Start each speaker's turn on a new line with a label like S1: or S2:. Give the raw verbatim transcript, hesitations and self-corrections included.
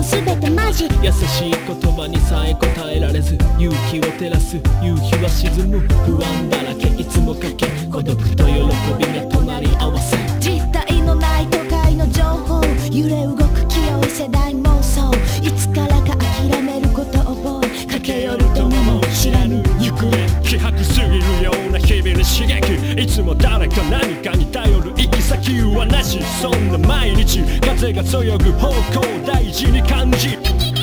S1: 全てマジ。
S2: 優しい言葉にさえ答えられず、勇気を照らす夕日は沈む。不安だらけいつもかけ、孤独と喜び目隣り合わせ。
S1: 実体のない都会の情報、揺れ動く清い世代妄想。いつからか諦めることを覚え、駆け寄るとも知らぬ行方。
S2: 希薄すぎるような日々に刺激、いつも誰か何かに頼る行き先はなし。そんな毎日風がそよぐ方向大事に感じ、